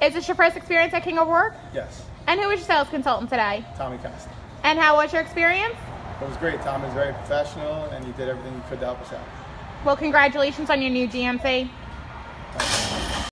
Is this your first experience at King ORourke? Yes. And who was your sales consultant today? Tommy Costa. And how was your experience? It was great. Tommy was very professional and he did everything he could to help us out. Well, congratulations on your new GMC.